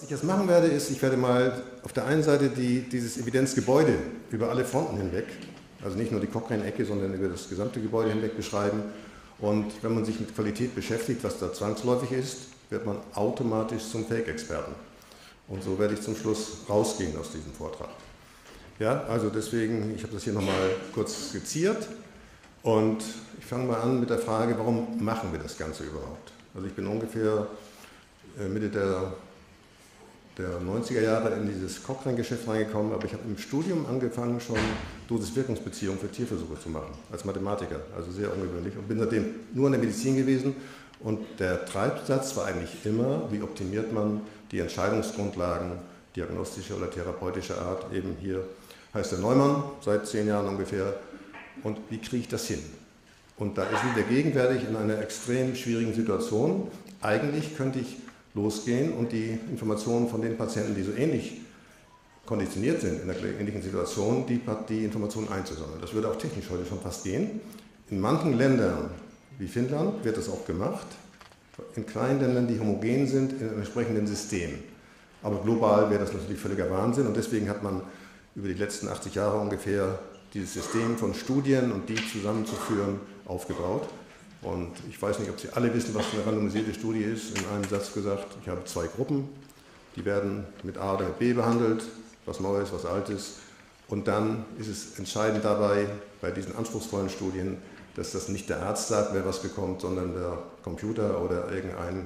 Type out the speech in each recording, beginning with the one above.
ich jetzt machen werde, ist, ich werde mal auf der einen Seite dieses Evidenzgebäude über alle Fronten hinweg, also nicht nur die Cochrane-Ecke, sondern über das gesamte Gebäude hinweg beschreiben. Und wenn man sich mit Qualität beschäftigt, was da zwangsläufig ist, wird man automatisch zum Fake-Experten. Und so werde ich zum Schluss rausgehen aus diesem Vortrag. Ja, also deswegen, ich habe das hier nochmal kurz skizziert und ich fange mal an mit der Frage, warum machen wir das Ganze überhaupt? Also ich bin ungefähr Mitte der 90er Jahre in dieses Cochrane-Geschäft reingekommen, aber ich habe im Studium angefangen, schon Dosis-Wirkungsbeziehungen für Tierversuche zu machen, als Mathematiker, also sehr ungewöhnlich, und bin seitdem nur in der Medizin gewesen. Und der Treibsatz war eigentlich immer, wie optimiert man die Entscheidungsgrundlagen diagnostischer oder therapeutischer Art, eben hier heißt der Neumann, seit 10 Jahren ungefähr, und wie kriege ich das hin? Und da sind wir gegenwärtig in einer extrem schwierigen Situation. Eigentlich könnte ich losgehen und die Informationen von den Patienten, die so ähnlich konditioniert sind in der ähnlichen Situation, die Informationen einzusammeln. Das würde auch technisch heute schon fast gehen. In manchen Ländern wie Finnland wird das auch gemacht, in kleinen Ländern, die homogen sind, in einem entsprechenden System. Aber global wäre das natürlich völliger Wahnsinn und deswegen hat man über die letzten 80 Jahre ungefähr dieses System von Studien und die zusammenzuführen aufgebaut. Und ich weiß nicht, ob Sie alle wissen, was eine randomisierte Studie ist. In einem Satz gesagt, ich habe 2 Gruppen, die werden mit A oder mit B behandelt, was Neues, was Altes. Und dann ist es entscheidend dabei, bei diesen anspruchsvollen Studien, dass das nicht der Arzt sagt, wer was bekommt, sondern der Computer oder irgendein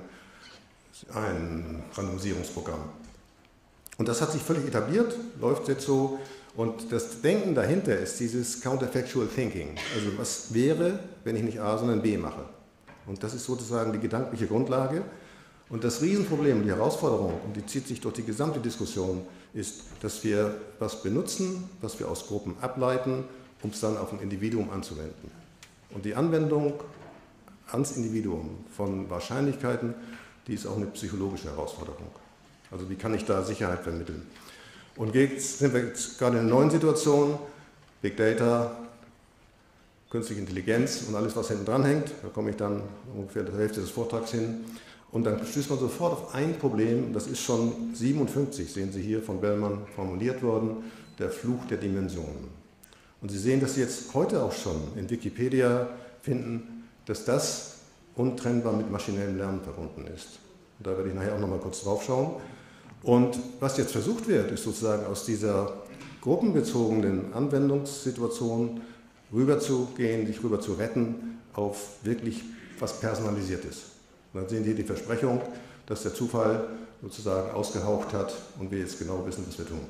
Randomisierungsprogramm. Und das hat sich völlig etabliert, läuft jetzt so. Und das Denken dahinter ist dieses Counterfactual Thinking. Also was wäre, wenn ich nicht A, sondern B mache? Und das ist sozusagen die gedankliche Grundlage. Und das Riesenproblem, die Herausforderung, und die zieht sich durch die gesamte Diskussion, ist, dass wir was benutzen, was wir aus Gruppen ableiten, um es dann auf ein Individuum anzuwenden. Und die Anwendung ans Individuum von Wahrscheinlichkeiten, die ist auch eine psychologische Herausforderung. Also wie kann ich da Sicherheit vermitteln? Und jetzt sind wir jetzt gerade in einer neuen Situation, Big Data, künstliche Intelligenz und alles, was hinten dran hängt. Da komme ich dann ungefähr der Hälfte des Vortrags hin. Und dann stößt man sofort auf ein Problem, das ist schon 57, sehen Sie hier, von Bellman formuliert worden, der Fluch der Dimensionen. Und Sie sehen, dass Sie jetzt heute auch schon in Wikipedia finden, dass das untrennbar mit maschinellem Lernen verbunden ist. Und da werde ich nachher auch noch mal kurz drauf schauen. Und was jetzt versucht wird, ist sozusagen aus dieser gruppenbezogenen Anwendungssituation rüberzugehen, sich rüber zu retten auf wirklich was Personalisiertes. Und dann sehen Sie die Versprechung, dass der Zufall sozusagen ausgehaucht hat und wir jetzt genau wissen, was wir tun.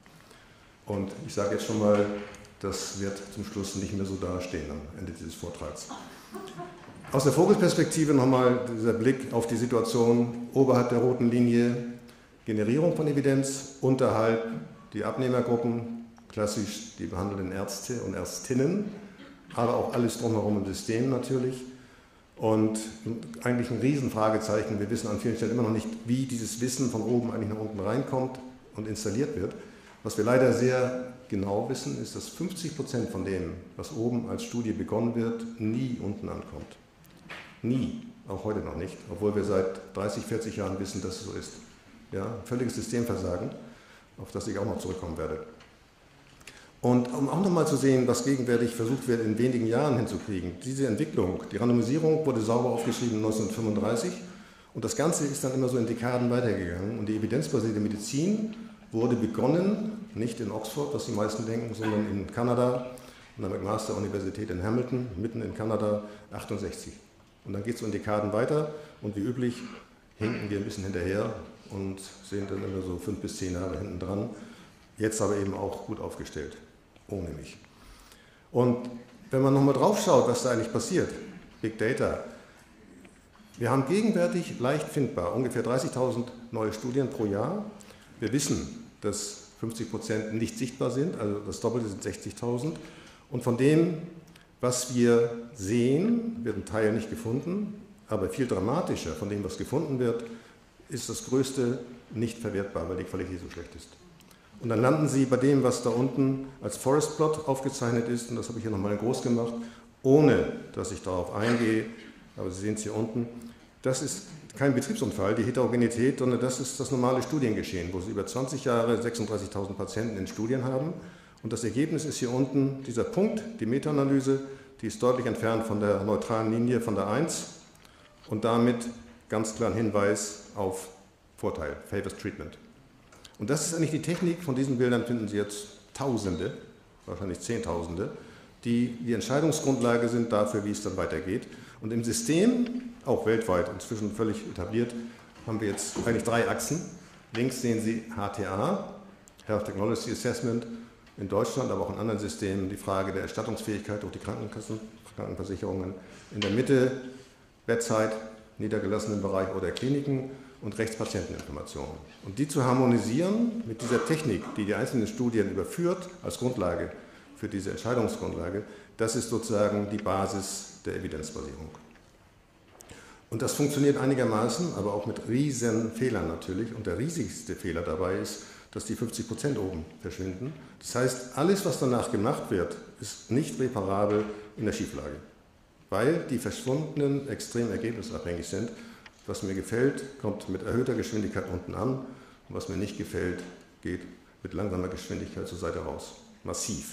Und ich sage jetzt schon mal, das wird zum Schluss nicht mehr so dastehen am Ende dieses Vortrags. Aus der Vogelperspektive nochmal dieser Blick auf die Situation oberhalb der roten Linie, Generierung von Evidenz, unterhalb die Abnehmergruppen, klassisch die behandelnden Ärzte und Ärztinnen, aber auch alles drumherum im System natürlich. Und eigentlich ein Riesenfragezeichen, wir wissen an vielen Stellen immer noch nicht, wie dieses Wissen von oben eigentlich nach unten reinkommt und installiert wird. Was wir leider sehr genau wissen, ist, dass 50% von dem, was oben als Studie begonnen wird, nie unten ankommt. Nie, auch heute noch nicht, obwohl wir seit 30, 40 Jahren wissen, dass es so ist. Ja, völliges Systemversagen, auf das ich auch noch zurückkommen werde. Und um auch nochmal zu sehen, was gegenwärtig versucht wird, in wenigen Jahren hinzukriegen, diese Entwicklung, die Randomisierung wurde sauber aufgeschrieben 1935 und das Ganze ist dann immer so in Dekaden weitergegangen und die evidenzbasierte Medizin wurde begonnen, nicht in Oxford, was die meisten denken, sondern in Kanada, an der McMaster-Universität in Hamilton, mitten in Kanada, 68. Und dann geht es so in Dekaden weiter und wie üblich hinken wir ein bisschen hinterher und sind dann immer so 5 bis 10 Jahre hinten dran. Jetzt aber eben auch gut aufgestellt, ohne mich. Und wenn man nochmal drauf schaut, was da eigentlich passiert, Big Data, wir haben gegenwärtig leicht findbar ungefähr 30.000 neue Studien pro Jahr. Wir wissen, dass 50% nicht sichtbar sind, also das Doppelte sind 60.000. Und von dem, was wir sehen, wird ein Teil nicht gefunden, aber viel dramatischer von dem, was gefunden wird, ist das Größte nicht verwertbar, weil die Qualität so schlecht ist. Und dann landen Sie bei dem, was da unten als Forest Plot aufgezeichnet ist, und das habe ich hier nochmal groß gemacht, ohne dass ich darauf eingehe, aber Sie sehen es hier unten, das ist kein Betriebsunfall, die Heterogenität, sondern das ist das normale Studiengeschehen, wo Sie über 20 Jahre 36.000 Patienten in Studien haben. Und das Ergebnis ist hier unten dieser Punkt, die Meta-Analyse, die ist deutlich entfernt von der neutralen Linie von der 1 und damit ganz klar ein Hinweis auf Vorteil, Favors Treatment. Und das ist eigentlich die Technik, von diesen Bildern finden Sie jetzt Tausende, wahrscheinlich Zehntausende, die die Entscheidungsgrundlage sind dafür, wie es dann weitergeht. Und im System, auch weltweit inzwischen völlig etabliert, haben wir jetzt eigentlich 3 Achsen. Links sehen Sie HTA, Health Technology Assessment, in Deutschland, aber auch in anderen Systemen die Frage der Erstattungsfähigkeit durch die Krankenkassen, Krankenversicherungen. In der Mitte Bedside, niedergelassenen Bereich oder Kliniken und rechts Patienteninformationen. Und die zu harmonisieren mit dieser Technik, die die einzelnen Studien überführt als Grundlage für diese Entscheidungsgrundlage, das ist sozusagen die Basis der Evidenzbasierung. Und das funktioniert einigermaßen, aber auch mit riesen Fehlern natürlich. Und der riesigste Fehler dabei ist, dass die 50% oben verschwinden. Das heißt, alles, was danach gemacht wird, ist nicht reparabel in der Schieflage, weil die verschwundenen extrem ergebnisabhängig sind. Was mir gefällt, kommt mit erhöhter Geschwindigkeit unten an und was mir nicht gefällt, geht mit langsamer Geschwindigkeit zur Seite raus. Massiv.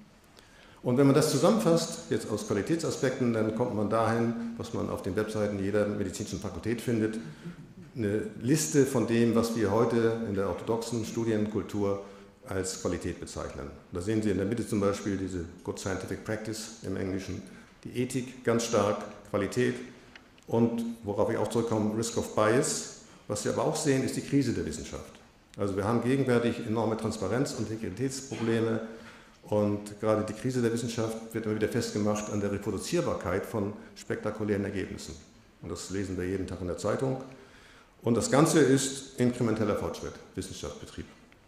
Und wenn man das zusammenfasst, jetzt aus Qualitätsaspekten, dann kommt man dahin, was man auf den Webseiten jeder medizinischen Fakultät findet, eine Liste von dem, was wir heute in der orthodoxen Studienkultur als Qualität bezeichnen. Da sehen Sie in der Mitte zum Beispiel diese Good Scientific Practice im Englischen, die Ethik ganz stark, Qualität und worauf ich auch zurückkomme, Risk of Bias. Was Sie aber auch sehen, ist die Krise der Wissenschaft. Also wir haben gegenwärtig enorme Transparenz- und Integritätsprobleme und gerade die Krise der Wissenschaft wird immer wieder festgemacht an der Reproduzierbarkeit von spektakulären Ergebnissen. Und das lesen wir jeden Tag in der Zeitung. Und das Ganze ist inkrementeller Fortschritt, Wissenschaftsbetrieb.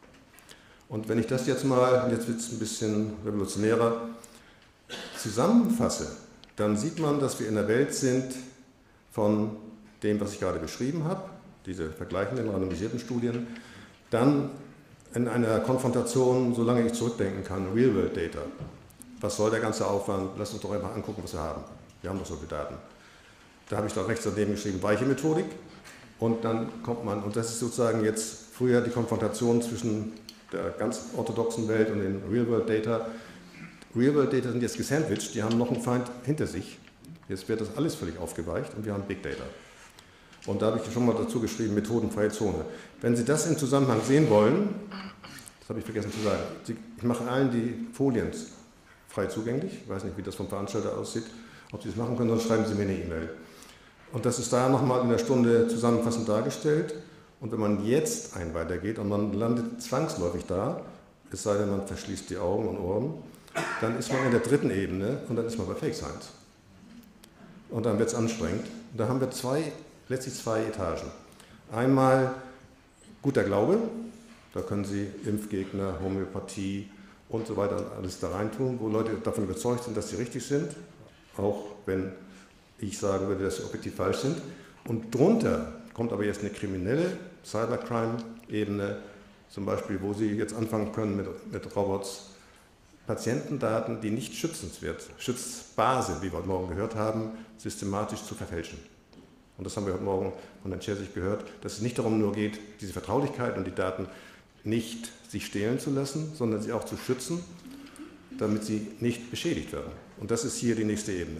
Und wenn ich das jetzt mal, jetzt wird es ein bisschen revolutionärer, zusammenfasse, dann sieht man, dass wir in der Welt sind von dem, was ich gerade beschrieben habe, diese vergleichenden, randomisierten Studien, dann in einer Konfrontation, solange ich zurückdenken kann, Real-World-Data. Was soll der ganze Aufwand? Lass uns doch einfach angucken, was wir haben. Wir haben doch so viele Daten. Da habe ich doch rechts daneben geschrieben, weiche Methodik. Und dann kommt man, und das ist sozusagen jetzt früher die Konfrontation zwischen der ganz orthodoxen Welt und den Real-World-Data. Real-World-Data sind jetzt gesandwiched, die haben noch einen Feind hinter sich. Jetzt wird das alles völlig aufgeweicht und wir haben Big Data. Und da habe ich schon mal dazu geschrieben, methodenfreie Zone. Wenn Sie das im Zusammenhang sehen wollen, das habe ich vergessen zu sagen, ich mache allen die Folien frei zugänglich. Ich weiß nicht, wie das vom Veranstalter aussieht, ob Sie das machen können, sonst schreiben Sie mir eine E-Mail. Und das ist da nochmal in der Stunde zusammenfassend dargestellt. Und wenn man jetzt weitergeht und man landet zwangsläufig da, es sei denn, man verschließt die Augen und Ohren, dann ist man in der dritten Ebene und dann ist man bei Fake Science. Und dann wird es anstrengend. Und da haben wir letztlich zwei Etagen. Einmal guter Glaube, da können Sie Impfgegner, Homöopathie und so weiter alles da reintun, wo Leute davon überzeugt sind, dass sie richtig sind, auch wenn ich sagen würde, dass sie objektiv falsch sind. Und drunter kommt aber jetzt eine kriminelle Cybercrime-Ebene, zum Beispiel, wo Sie jetzt anfangen können mit Robots, Patientendaten, die nicht schützbar sind, wie wir heute Morgen gehört haben, systematisch zu verfälschen. Und das haben wir heute Morgen von Herrn Czerzik gehört, dass es nicht darum nur geht, diese Vertraulichkeit und die Daten nicht sich stehlen zu lassen, sondern sie auch zu schützen, damit sie nicht beschädigt werden. Und das ist hier die nächste Ebene.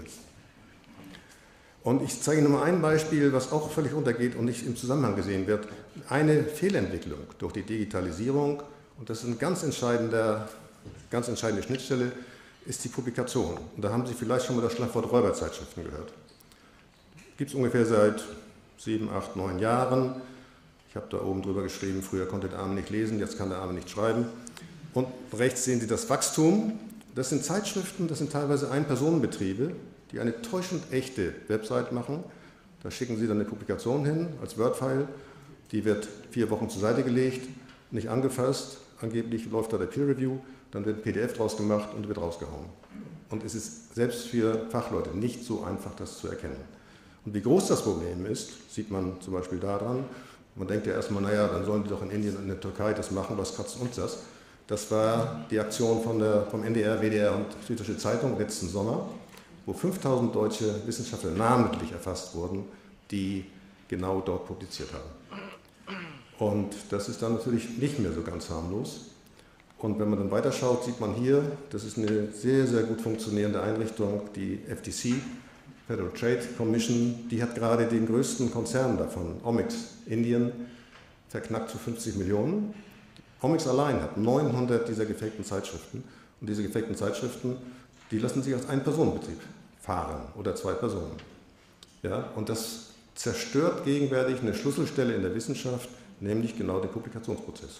Und ich zeige Ihnen nur mal ein Beispiel, was auch völlig untergeht und nicht im Zusammenhang gesehen wird. Eine Fehlentwicklung durch die Digitalisierung, und das ist eine ganz entscheidende Schnittstelle, ist die Publikation. Und da haben Sie vielleicht schon mal das Schlagwort Räuberzeitschriften gehört. Gibt es ungefähr seit 7, 8, 9 Jahren. Ich habe da oben drüber geschrieben, früher konnte der Arme nicht lesen, jetzt kann der Arme nicht schreiben. Und rechts sehen Sie das Wachstum. Das sind Zeitschriften, das sind teilweise Ein-Personen-Betriebe, die eine täuschend echte Website machen. Da schicken Sie dann eine Publikation hin als Word-File. Die wird 4 Wochen zur Seite gelegt, nicht angefasst. Angeblich läuft da der Peer-Review, dann wird ein PDF draus gemacht und wird rausgehauen. Und es ist selbst für Fachleute nicht so einfach, das zu erkennen. Und wie groß das Problem ist, sieht man zum Beispiel daran. Man denkt ja erstmal, naja, dann sollen die doch in Indien und in der Türkei das machen, was kratzt uns das? Das war die Aktion vom NDR, WDR und Süddeutsche Zeitung letzten Sommer, wo 5000 deutsche Wissenschaftler namentlich erfasst wurden, die genau dort publiziert haben. Und das ist dann natürlich nicht mehr so ganz harmlos. Und wenn man dann weiterschaut, sieht man hier, das ist eine sehr, sehr gut funktionierende Einrichtung, die FTC, Federal Trade Commission, die hat gerade den größten Konzern davon, Omics, Indien, verknackt zu 50 Millionen. Omics allein hat 900 dieser gefakten Zeitschriften. Und diese gefakten Zeitschriften, die lassen sich als Ein-Personen-Betrieb fahren oder 2 Personen. Ja, und das zerstört gegenwärtig eine Schlüsselstelle in der Wissenschaft, nämlich genau den Publikationsprozess.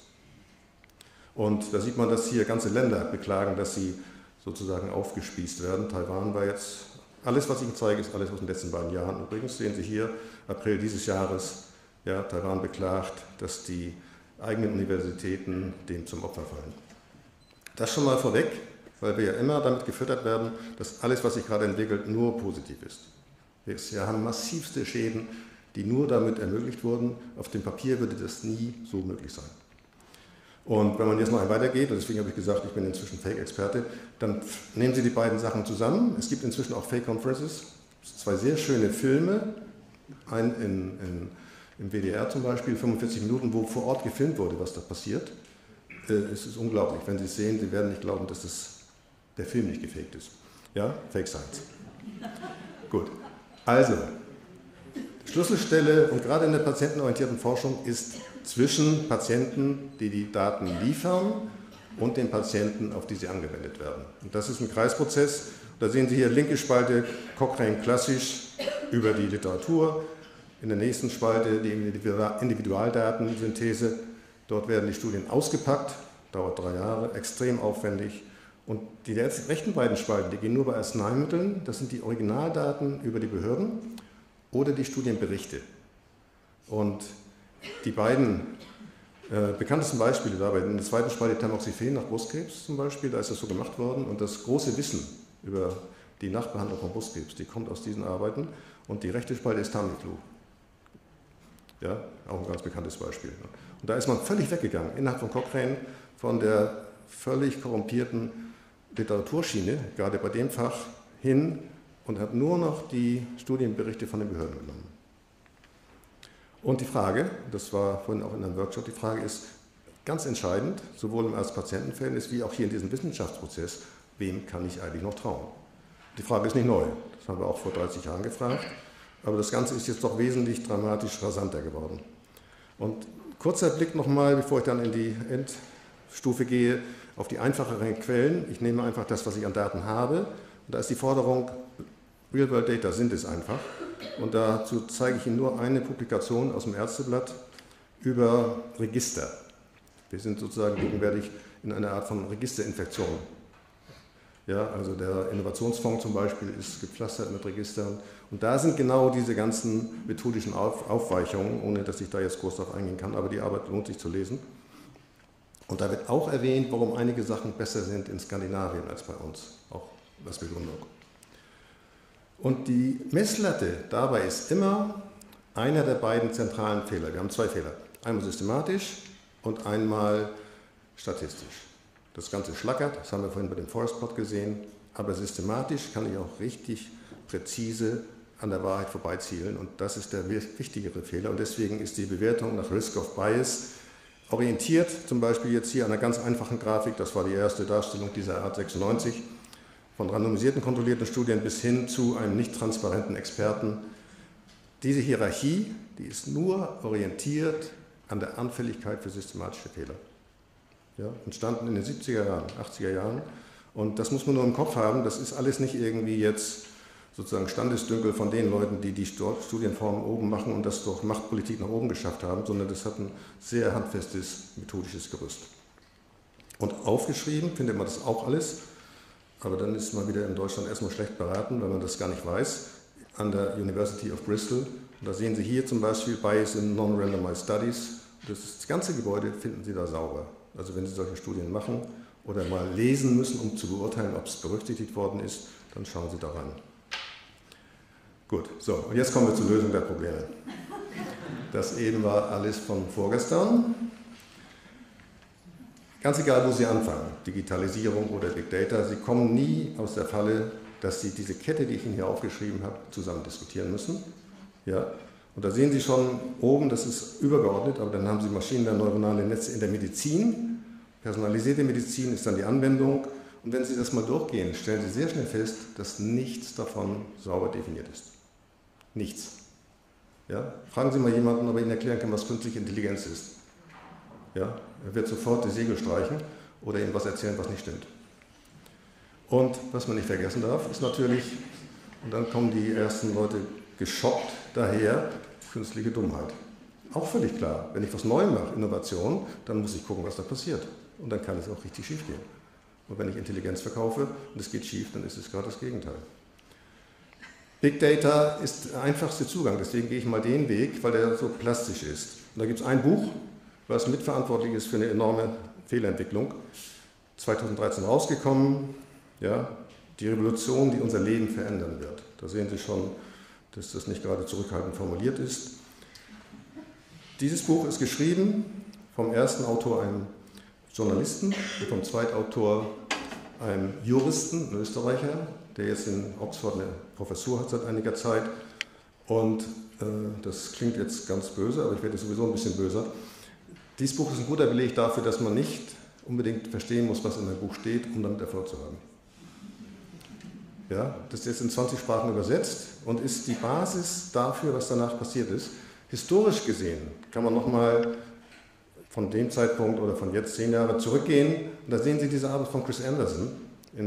Und da sieht man, dass hier ganze Länder beklagen, dass sie sozusagen aufgespießt werden. Taiwan war jetzt, alles was ich Ihnen zeige, ist alles aus den letzten beiden Jahren. Übrigens sehen Sie hier, April dieses Jahres, ja, Taiwan beklagt, dass die eigenen Universitäten dem zum Opfer fallen. Das schon mal vorweg, weil wir ja immer damit gefüttert werden, dass alles, was sich gerade entwickelt, nur positiv ist. Wir haben massivste Schäden, die nur damit ermöglicht wurden. Auf dem Papier würde das nie so möglich sein. Und wenn man jetzt noch weitergeht, und deswegen habe ich gesagt, ich bin inzwischen Fake-Experte, dann nehmen Sie die beiden Sachen zusammen. Es gibt inzwischen auch Fake-Conferences, 2 sehr schöne Filme, einen im WDR zum Beispiel, 45 Minuten, wo vor Ort gefilmt wurde, was da passiert. Es ist unglaublich. Wenn Sie es sehen, Sie werden nicht glauben, dass der Film nicht gefaked ist. Ja, Fake Science. Gut. Also, Schlüsselstelle und gerade in der patientenorientierten Forschung ist zwischen Patienten, die die Daten liefern, und den Patienten, auf die sie angewendet werden. Und das ist ein Kreisprozess. Da sehen Sie hier linke Spalte Cochrane klassisch über die Literatur. In der nächsten Spalte die Individualdatensynthese. Dort werden die Studien ausgepackt, dauert 3 Jahre, extrem aufwendig. Und die rechten beiden Spalten, die gehen nur bei Arzneimitteln. Das sind die Originaldaten über die Behörden oder die Studienberichte. Und die beiden bekanntesten Beispiele dabei, in der zweiten Spalte Tamoxifen nach Brustkrebs zum Beispiel, da ist das so gemacht worden. Und das große Wissen über die Nachbehandlung von Brustkrebs, die kommt aus diesen Arbeiten. Und die rechte Spalte ist Tamiflu. Ja, auch ein ganz bekanntes Beispiel. Und da ist man völlig weggegangen, innerhalb von Cochrane, von der völlig korrumpierten Literaturschiene, gerade bei dem Fach, hin und hat nur noch die Studienberichte von den Behörden genommen. Und die Frage, das war vorhin auch in einem Workshop, die Frage ist ganz entscheidend, sowohl im Arzt-Patienten-Verhältnis wie auch hier in diesem Wissenschaftsprozess, wem kann ich eigentlich noch trauen? Die Frage ist nicht neu, das haben wir auch vor 30 Jahren gefragt, aber das Ganze ist jetzt doch wesentlich dramatisch rasanter geworden. Und kurzer Blick nochmal, bevor ich dann in die Endstufe gehe, auf die einfacheren Quellen. Ich nehme einfach das, was ich an Daten habe. Und da ist die Forderung, Real-World-Data sind es einfach. Und dazu zeige ich Ihnen nur eine Publikation aus dem Ärzteblatt über Register. Wir sind sozusagen gegenwärtig in einer Art von Registerinfektion. Ja, also der Innovationsfonds zum Beispiel ist gepflastert mit Registern. Und da sind genau diese ganzen methodischen Aufweichungen, ohne dass ich da jetzt groß darauf eingehen kann, aber die Arbeit lohnt sich zu lesen. Und da wird auch erwähnt, warum einige Sachen besser sind in Skandinavien als bei uns, auch was Begründung. Und die Messlatte dabei ist immer einer der beiden zentralen Fehler. Wir haben 2 Fehler, einmal systematisch und einmal statistisch. Das Ganze schlackert, das haben wir vorhin bei dem Forest Plot gesehen, aber systematisch kann ich auch richtig präzise an der Wahrheit vorbeizielen und das ist der wichtigere Fehler und deswegen ist die Bewertung nach Risk of Bias orientiert, zum Beispiel jetzt hier an einer ganz einfachen Grafik, das war die erste Darstellung dieser Art 96, von randomisierten kontrollierten Studien bis hin zu einem nicht transparenten Experten. Diese Hierarchie, die ist nur orientiert an der Anfälligkeit für systematische Fehler. Ja, entstanden in den 70er Jahren, 80er Jahren und das muss man nur im Kopf haben, das ist alles nicht irgendwie jetzt sozusagen Standesdünkel von den Leuten, die die Studienformen oben machen und das durch Machtpolitik nach oben geschafft haben, sondern das hat ein sehr handfestes methodisches Gerüst. Und aufgeschrieben findet man das auch alles, aber dann ist man wieder in Deutschland erstmal schlecht beraten, wenn man das gar nicht weiß, an der University of Bristol. Und da sehen Sie hier zum Beispiel Bias in Non-Randomized Studies. Das ganze Gebäude finden Sie da sauber. Also wenn Sie solche Studien machen oder mal lesen müssen, um zu beurteilen, ob es berücksichtigt worden ist, dann schauen Sie da rein. Gut, so, und jetzt kommen wir zur Lösung der Probleme. Das eben war alles von vorgestern. Ganz egal, wo Sie anfangen, Digitalisierung oder Big Data, Sie kommen nie aus der Falle, dass Sie diese Kette, die ich Ihnen hier aufgeschrieben habe, zusammen diskutieren müssen. Ja? Und da sehen Sie schon oben, das ist übergeordnet, aber dann haben Sie maschinenneuronale Netze in der Medizin. Personalisierte Medizin ist dann die Anwendung. Und wenn Sie das mal durchgehen, stellen Sie sehr schnell fest, dass nichts davon sauber definiert ist. Nichts. Ja? Fragen Sie mal jemanden, ob er Ihnen erklären kann, was künstliche Intelligenz ist. Ja? Er wird sofort die Segel streichen oder Ihnen was erzählen, was nicht stimmt. Und was man nicht vergessen darf, ist natürlich, und dann kommen die ersten Leute geschockt daher, künstliche Dummheit. Auch völlig klar, wenn ich was neu mache, Innovation, dann muss ich gucken, was da passiert. Und dann kann es auch richtig schief gehen. Und wenn ich Intelligenz verkaufe und es geht schief, dann ist es gerade das Gegenteil. Big Data ist der einfachste Zugang, deswegen gehe ich mal den Weg, weil der so plastisch ist. Und da gibt es ein Buch, was mitverantwortlich ist für eine enorme Fehlentwicklung. 2013 rausgekommen, ja, die Revolution, die unser Leben verändern wird. Da sehen Sie schon, dass das nicht gerade zurückhaltend formuliert ist. Dieses Buch ist geschrieben vom ersten Autor, einem Journalisten, und vom Zweitautor, einem Juristen, einem Österreicher, der jetzt in Oxford eine Professur hat seit einiger Zeit. Und das klingt jetzt ganz böse, aber ich werde sowieso ein bisschen böser. Dieses Buch ist ein guter Beleg dafür, dass man nicht unbedingt verstehen muss, was in einem Buch steht, um damit Erfolg zu haben. Ja, das ist jetzt in 20 Sprachen übersetzt und ist die Basis dafür, was danach passiert ist. Historisch gesehen kann man nochmal von dem Zeitpunkt oder von jetzt 10 Jahre zurückgehen. Und da sehen Sie diese Arbeit von Chris Anderson in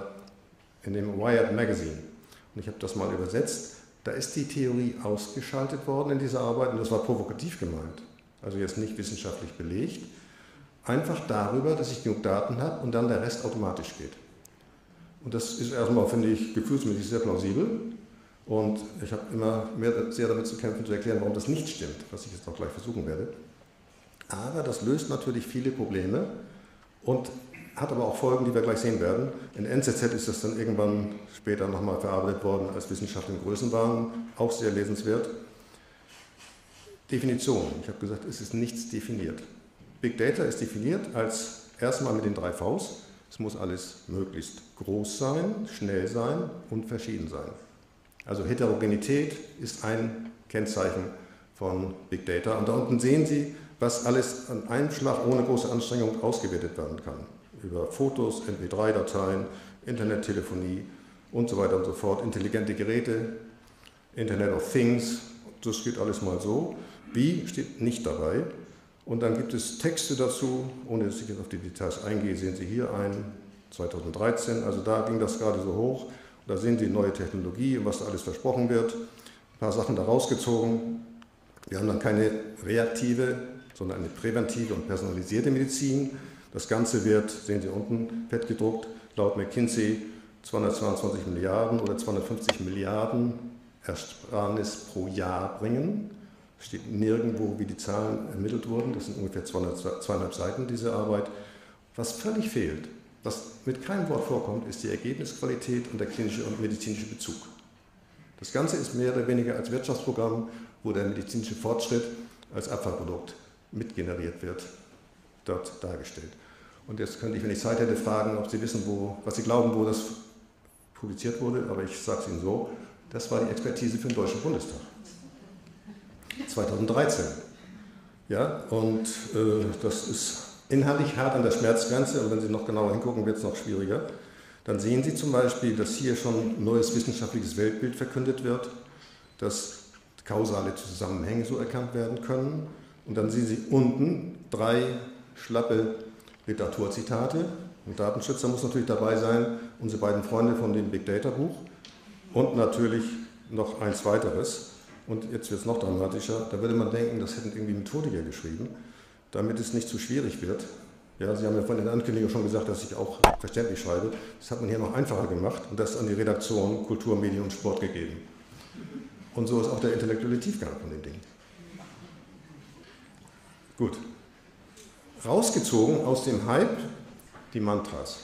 dem Wired Magazine. Und ich habe das mal übersetzt. Da ist die Theorie ausgeschaltet worden in dieser Arbeit und das war provokativ gemeint. Also jetzt nicht wissenschaftlich belegt. Einfach darüber, dass ich genug Daten habe und dann der Rest automatisch geht. Und das ist erstmal, finde ich, gefühlsmäßig sehr plausibel. Und ich habe immer sehr damit zu kämpfen, zu erklären, warum das nicht stimmt, was ich jetzt auch gleich versuchen werde. Aber das löst natürlich viele Probleme und hat aber auch Folgen, die wir gleich sehen werden. In NZZ ist das dann irgendwann später nochmal verarbeitet worden als Wissenschaft im Größenwahn, auch sehr lesenswert. Definition. Ich habe gesagt, es ist nichts definiert. Big Data ist definiert als erstmal mit den 3 Vs. Es muss alles möglichst groß sein, schnell sein und verschieden sein. Also Heterogenität ist ein Kennzeichen von Big Data. Und da unten sehen Sie, was alles an einem Schlag ohne große Anstrengung ausgewertet werden kann. Über Fotos, MP3-Dateien, Internettelefonie und so weiter und so fort. Intelligente Geräte, Internet of Things, das geht alles mal so. Wie steht nicht dabei. Und dann gibt es Texte dazu, ohne dass ich jetzt auf die Details eingehe, sehen Sie hier ein, 2013, also da ging das gerade so hoch. Da sehen Sie neue Technologie und was da alles versprochen wird. Ein paar Sachen da rausgezogen. Wir haben dann keine reaktive, sondern eine präventive und personalisierte Medizin. Das Ganze wird, sehen Sie unten, fett gedruckt, laut McKinsey 222 Milliarden oder 250 Milliarden Ersparnis pro Jahr bringen. Steht nirgendwo, wie die Zahlen ermittelt wurden. Das sind ungefähr 200 Seiten, diese Arbeit. Was völlig fehlt, was mit keinem Wort vorkommt, ist die Ergebnisqualität und der klinische und medizinische Bezug. Das Ganze ist mehr oder weniger als Wirtschaftsprogramm, wo der medizinische Fortschritt als Abfallprodukt mitgeneriert wird, dort dargestellt. Und jetzt könnte ich, wenn ich Zeit hätte, fragen, ob Sie wissen, was Sie glauben, wo das publiziert wurde, aber ich sage es Ihnen so, das war die Expertise für den Deutschen Bundestag. 2013. Ja, und das ist inhaltlich hart an der Schmerzgrenze und wenn Sie noch genauer hingucken, wird es noch schwieriger. Dann sehen Sie zum Beispiel, dass hier schon ein neues wissenschaftliches Weltbild verkündet wird, dass kausale Zusammenhänge so erkannt werden können. Und dann sehen Sie unten 3 schlappe Literaturzitate. Ein Datenschützer muss natürlich dabei sein, unsere beiden Freunde von dem Big Data Buch und natürlich noch eins weiteres. Und jetzt wird es noch dramatischer, da würde man denken, das hätten irgendwie Methodiker geschrieben, damit es nicht zu schwierig wird. Ja, Sie haben ja von der Ankündigung schon gesagt, dass ich auch verständlich schreibe. Das hat man hier noch einfacher gemacht und das an die Redaktion Kultur, Medien und Sport gegeben. Und so ist auch der intellektuelle Tiefgang von dem Ding. Gut. Rausgezogen aus dem Hype die Mantras.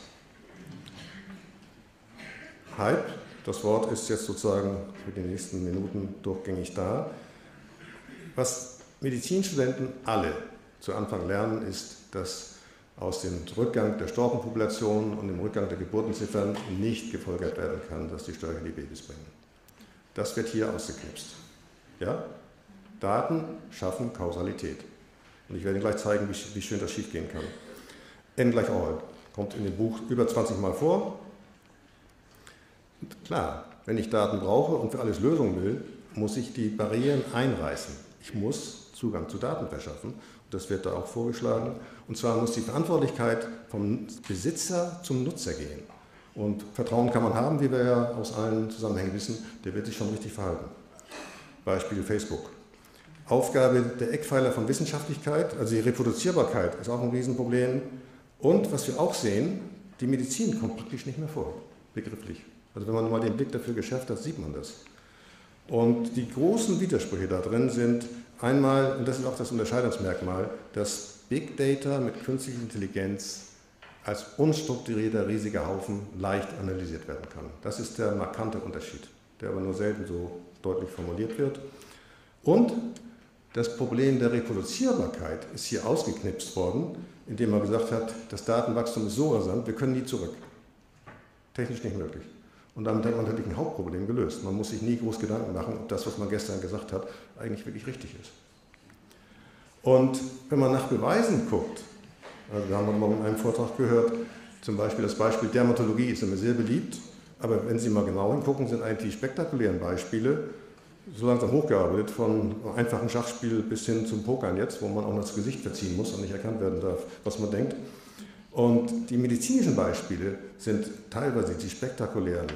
Hype, das Wort ist jetzt sozusagen für die nächsten Minuten durchgängig da. Was Medizinstudenten alle zu Anfang lernen, ist, dass aus dem Rückgang der Storchenpopulation und dem Rückgang der Geburtenziffern nicht gefolgert werden kann, dass die Störche die Babys bringen. Das wird hier ausgeknipst. Ja? Daten schaffen Kausalität. Und ich werde Ihnen gleich zeigen, wie schön das schiefgehen kann. N gleich All kommt in dem Buch über 20 Mal vor. Und klar, wenn ich Daten brauche und für alles Lösungen will, muss ich die Barrieren einreißen. Ich muss Zugang zu Daten verschaffen. Das wird da auch vorgeschlagen. Und zwar muss die Verantwortlichkeit vom Besitzer zum Nutzer gehen. Und Vertrauen kann man haben, wie wir ja aus allen Zusammenhängen wissen, der wird sich schon richtig verhalten. Beispiel Facebook. Aufgabe der Eckpfeiler von Wissenschaftlichkeit, also die Reproduzierbarkeit ist auch ein Riesenproblem. Und was wir auch sehen, die Medizin kommt praktisch nicht mehr vor, begrifflich. Also wenn man mal den Blick dafür geschärft hat, sieht man das. Und die großen Widersprüche da drin sind einmal, und das ist auch das Unterscheidungsmerkmal, dass Big Data mit künstlicher Intelligenz als unstrukturierter riesiger Haufen leicht analysiert werden kann. Das ist der markante Unterschied, der aber nur selten so deutlich formuliert wird. Und das Problem der Reproduzierbarkeit ist hier ausgeknipst worden, indem man gesagt hat, das Datenwachstum ist so rasant, wir können nie zurück. Technisch nicht möglich. Und damit hat man natürlich ein Hauptproblem gelöst. Man muss sich nie groß Gedanken machen, ob das, was man gestern gesagt hat, eigentlich wirklich richtig ist. Und wenn man nach Beweisen guckt, also wir haben mal in einem Vortrag gehört, zum Beispiel das Beispiel Dermatologie ist immer sehr beliebt, aber wenn Sie mal genau hingucken, sind eigentlich die spektakulären Beispiele so langsam hochgearbeitet, von einfachen Schachspiel bis hin zum Pokern jetzt, wo man auch noch das Gesicht verziehen muss und nicht erkannt werden darf, was man denkt. Und die medizinischen Beispiele sind teilweise die spektakulären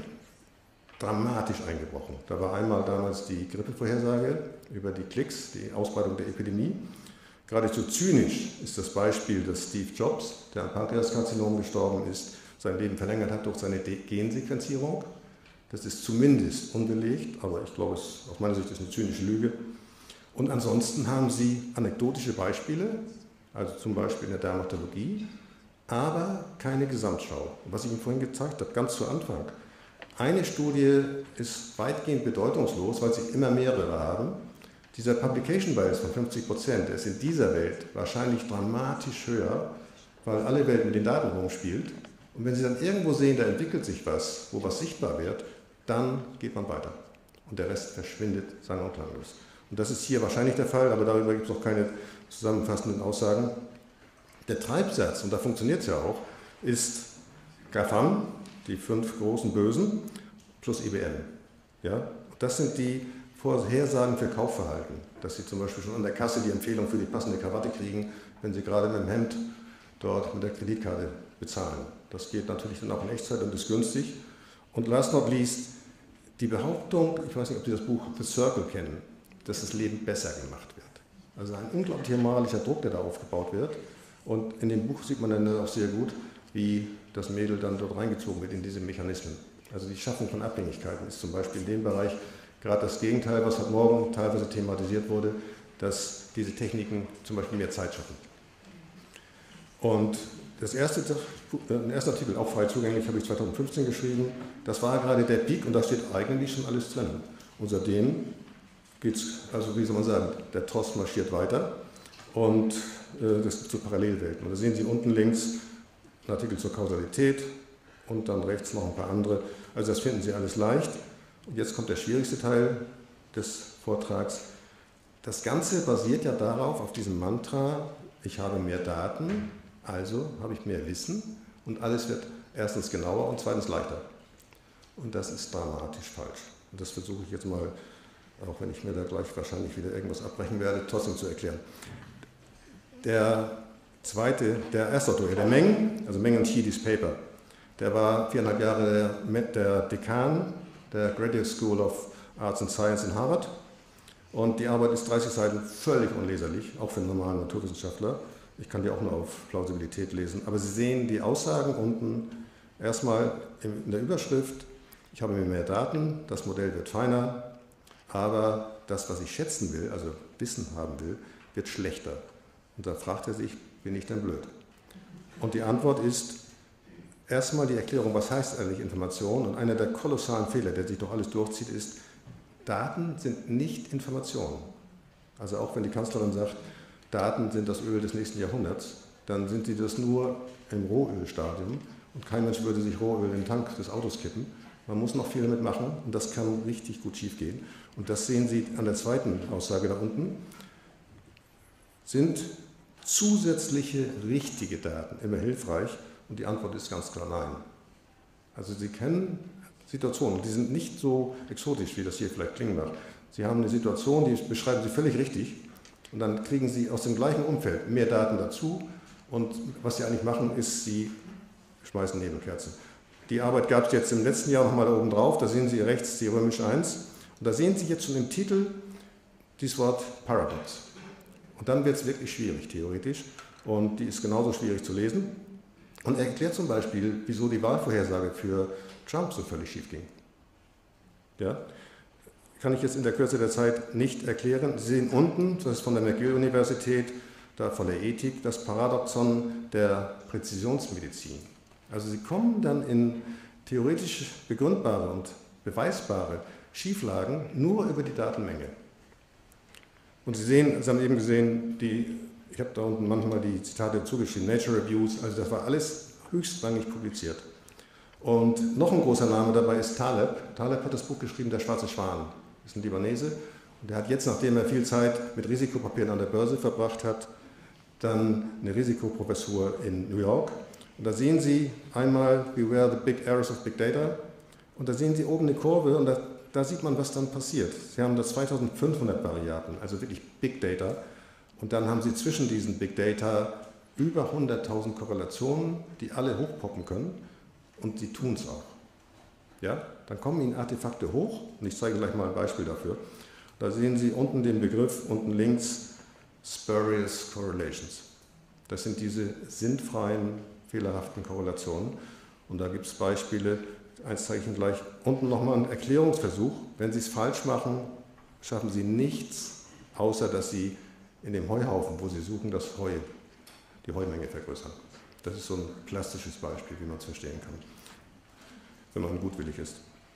dramatisch eingebrochen. Da war einmal damals die Grippevorhersage über die Klicks, die Ausbreitung der Epidemie. Geradezu zynisch ist das Beispiel, dass Steve Jobs, der an Pankreaskarzinom gestorben ist, sein Leben verlängert hat durch seine Gensequenzierung. Das ist zumindest unbelegt, aber ich glaube, es aus meiner Sicht ist eine zynische Lüge. Und ansonsten haben Sie anekdotische Beispiele, also zum Beispiel in der Dermatologie, aber keine Gesamtschau. Und was ich Ihnen vorhin gezeigt habe, ganz zu Anfang, eine Studie ist weitgehend bedeutungslos, weil Sie immer mehrere haben. Dieser Publication Bias von 50%, der ist in dieser Welt wahrscheinlich dramatisch höher, weil alle Welt mit den Daten rumspielt. Und wenn Sie dann irgendwo sehen, da entwickelt sich was, wo was sichtbar wird, dann geht man weiter. Und der Rest verschwindet sang- und klanglos. Und das ist hier wahrscheinlich der Fall, aber darüber gibt es auch keine zusammenfassenden Aussagen. Der Treibsatz, und da funktioniert es ja auch, ist GAFAM, die 5 großen Bösen, plus IBM. Ja? Das sind die Vorhersagen für Kaufverhalten, dass Sie zum Beispiel schon an der Kasse die Empfehlung für die passende Krawatte kriegen, wenn Sie gerade mit dem Hemd dort mit der Kreditkarte bezahlen. Das geht natürlich dann auch in Echtzeit und ist günstig. Und last not least, die Behauptung, ich weiß nicht, ob Sie das Buch The Circle kennen, dass das Leben besser gemacht wird. Also ein unglaublicher moralischer Druck, der da aufgebaut wird. Und in dem Buch sieht man dann auch sehr gut, wie das Mädel dann dort reingezogen wird in diese Mechanismen. Also die Schaffung von Abhängigkeiten ist zum Beispiel in dem Bereich gerade das Gegenteil, was heute Morgen teilweise thematisiert wurde, dass diese Techniken zum Beispiel mehr Zeit schaffen. Und der erste Artikel, auch frei zugänglich, habe ich 2015 geschrieben, das war gerade der Peak und da steht eigentlich schon alles drin. Und seitdem geht es, also wie soll man sagen, der Tross marschiert weiter und das gibt so Parallelwelten. Und da sehen Sie unten links einen Artikel zur Kausalität und dann rechts noch ein paar andere. Also das finden Sie alles leicht. Und jetzt kommt der schwierigste Teil des Vortrags. Das Ganze basiert ja darauf, auf diesem Mantra, ich habe mehr Daten, also habe ich mehr Wissen und alles wird erstens genauer und zweitens leichter. Und das ist dramatisch falsch. Und das versuche ich jetzt mal, auch wenn ich mir da gleich wahrscheinlich wieder irgendwas abbrechen werde, trotzdem zu erklären. Der erste Autor, der Meng, also Meng und Xi, dieses Paper, der war 4,5 Jahre der Dekan der Graduate School of Arts and Science in Harvard. Und die Arbeit ist 30 Seiten völlig unleserlich, auch für einen normalen Naturwissenschaftler. Ich kann die auch nur auf Plausibilität lesen. Aber Sie sehen die Aussagen unten erstmal in der Überschrift, ich habe mehr Daten, das Modell wird feiner, aber das, was ich schätzen will, also Wissen haben will, wird schlechter. Und da fragt er sich, bin ich denn blöd? Und die Antwort ist, erstmal die Erklärung, was heißt eigentlich Information? Und einer der kolossalen Fehler, der sich durch alles durchzieht, ist, Daten sind nicht Informationen. Also auch wenn die Kanzlerin sagt, Daten sind das Öl des nächsten Jahrhunderts, dann sind sie das nur im Rohölstadium und kein Mensch würde sich Rohöl in den Tank des Autos kippen. Man muss noch viel damit machen und das kann richtig gut schief gehen. Und das sehen Sie an der zweiten Aussage da unten. Sind zusätzliche richtige Daten immer hilfreich? Und die Antwort ist ganz klar nein. Also Sie kennen Situationen, die sind nicht so exotisch, wie das hier vielleicht klingen mag. Sie haben eine Situation, die beschreiben Sie völlig richtig und dann kriegen Sie aus dem gleichen Umfeld mehr Daten dazu und was Sie eigentlich machen, ist, Sie schmeißen Nebelkerzen. Die Arbeit gab es jetzt im letzten Jahr nochmal da oben drauf, da sehen Sie rechts die römische 1 und da sehen Sie jetzt schon im Titel dieses Wort Paradox. Und dann wird es wirklich schwierig, theoretisch, und die ist genauso schwierig zu lesen. Und er erklärt zum Beispiel, wieso die Wahlvorhersage für Trump so völlig schief ging. Ja? Kann ich jetzt in der Kürze der Zeit nicht erklären. Sie sehen unten, das ist von der McGill-Universität, da von der Ethik, das Paradoxon der Präzisionsmedizin. Also Sie kommen dann in theoretisch begründbare und beweisbare Schieflagen nur über die Datenmenge. Und Sie haben eben gesehen, ich habe da unten manchmal die Zitate zugeschrieben, Nature Reviews, also das war alles höchstrangig publiziert. Und noch ein großer Name dabei ist Taleb. Taleb hat das Buch geschrieben, Der schwarze Schwan. Das ist ein Libanese. Und der hat jetzt, nachdem er viel Zeit mit Risikopapieren an der Börse verbracht hat, dann eine Risikoprofessur in New York. Und da sehen Sie einmal Beware the Big Errors of Big Data. Und da sehen Sie oben eine Kurve und da sieht man, was dann passiert. Sie haben da 2500 Variablen, also wirklich Big Data. Und dann haben Sie zwischen diesen Big Data über 100.000 Korrelationen, die alle hochpoppen können. Und sie tun es auch. Ja? Dann kommen Ihnen Artefakte hoch, und ich zeige gleich mal ein Beispiel dafür. Da sehen Sie unten den Begriff, unten links, Spurious Correlations. Das sind diese sinnfreien, fehlerhaften Korrelationen. Und da gibt es Beispiele, eins zeige ich Ihnen gleich. Unten nochmal ein Erklärungsversuch. Wenn Sie es falsch machen, schaffen Sie nichts, außer dass Sie in dem Heuhaufen, wo Sie suchen, die Heumenge vergrößern. Das ist so ein klassisches Beispiel, wie man es verstehen kann, wenn man gutwillig ist.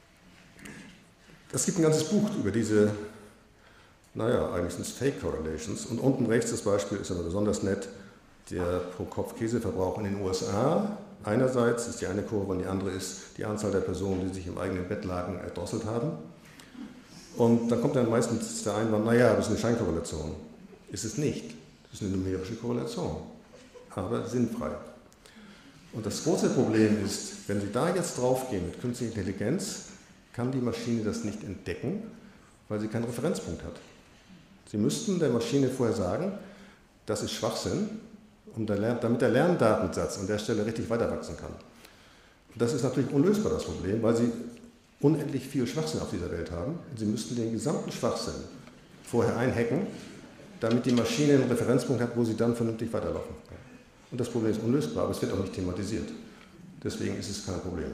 Es gibt ein ganzes Buch über diese, eigentlich sind es Fake Correlations. Und unten rechts das Beispiel ist aber besonders nett, der Pro-Kopf-Käseverbrauch in den USA. Einerseits ist die eine Kurve und die andere ist die Anzahl der Personen, die sich im eigenen Bettlaken erdrosselt haben. Und dann kommt dann meistens der Einwand, das ist eine Scheinkorrelation. Ist es nicht. Das ist eine numerische Korrelation, aber sinnfrei. Und das große Problem ist, wenn Sie da jetzt draufgehen mit künstlicher Intelligenz, kann die Maschine das nicht entdecken, weil sie keinen Referenzpunkt hat. Sie müssten der Maschine vorher sagen, das ist Schwachsinn, damit der Lerndatensatz an der Stelle richtig weiter wachsen kann. Und das ist natürlich unlösbar, das Problem, weil Sie unendlich viel Schwachsinn auf dieser Welt haben. Und Sie müssten den gesamten Schwachsinn vorher einhacken, damit die Maschine einen Referenzpunkt hat, wo sie dann vernünftig weiterlaufen kann. Und das Problem ist unlösbar, aber es wird auch nicht thematisiert. Deswegen ist es kein Problem.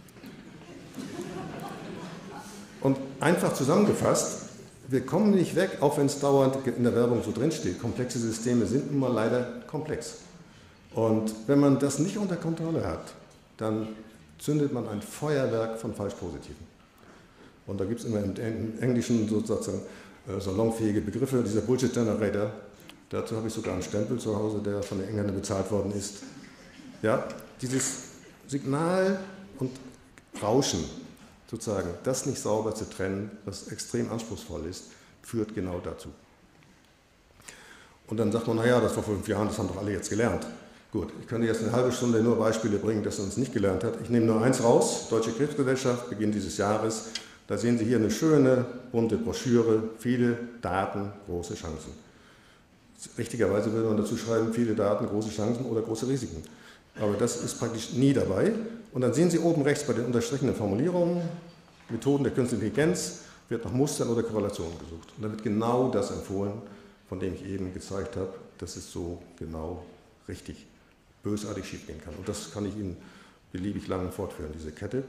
Und einfach zusammengefasst, wir kommen nicht weg, auch wenn es dauernd in der Werbung so drinsteht. Komplexe Systeme sind nun mal leider komplex. Und wenn man das nicht unter Kontrolle hat, dann zündet man ein Feuerwerk von Falschpositiven. Und da gibt es immer im Englischen sozusagen salonfähige Begriffe, dieser Bullshit-Generator. Dazu habe ich sogar einen Stempel zu Hause, der von den Engländern bezahlt worden ist. Ja, dieses Signal und Rauschen, sozusagen, das nicht sauber zu trennen, was extrem anspruchsvoll ist, führt genau dazu. Und dann sagt man, das war vor 5 Jahren, das haben doch alle jetzt gelernt. Gut, ich könnte jetzt eine halbe Stunde nur Beispiele bringen, dass man es nicht gelernt hat. Ich nehme nur eins raus, Deutsche Krebsgesellschaft, Beginn dieses Jahres. Da sehen Sie hier eine schöne, bunte Broschüre, viele Daten, große Chancen. Richtigerweise würde man dazu schreiben, viele Daten, große Chancen oder große Risiken. Aber das ist praktisch nie dabei. Und dann sehen Sie oben rechts bei den unterstrichenen Formulierungen, Methoden der künstlichen Intelligenz, wird nach Mustern oder Korrelationen gesucht. Und da wird genau das empfohlen, von dem ich eben gezeigt habe, dass es so genau richtig bösartig schiefgehen kann. Und das kann ich Ihnen beliebig lange fortführen, diese Kette.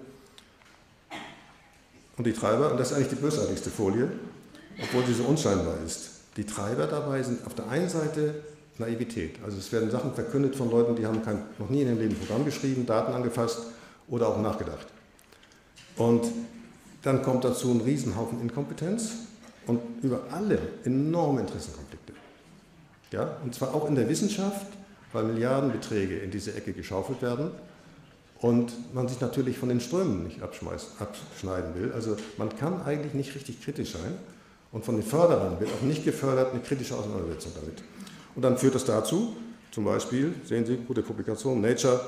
Und die Treiber, und das ist eigentlich die bösartigste Folie, obwohl sie so unscheinbar ist. Die Treiber dabei sind auf der einen Seite Naivität. Also es werden Sachen verkündet von Leuten, die haben noch nie in ihrem Leben ein Programm geschrieben, Daten angefasst oder auch nachgedacht. Und dann kommt dazu ein Riesenhaufen Inkompetenz und über alle enorme Interessenkonflikte. Ja? Und zwar auch in der Wissenschaft, weil Milliardenbeträge in diese Ecke geschaufelt werden. und man sich natürlich von den Strömen nicht abschneiden will. Also man kann eigentlich nicht richtig kritisch sein und von den Förderern wird auch nicht gefördert eine kritische Auseinandersetzung damit. Und dann führt das dazu, zum Beispiel, sehen Sie, gute Publikation, Nature,